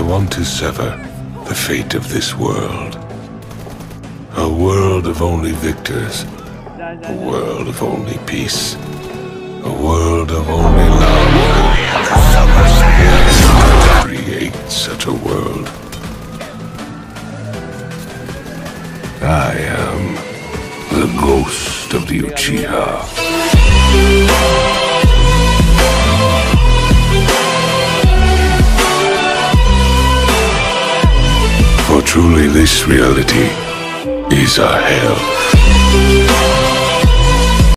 want to sever the fate of this world. A world of only victors. A world of only peace. A world of only love. Create such a world. I am the ghost of the Uchiha. For truly this reality is a hell.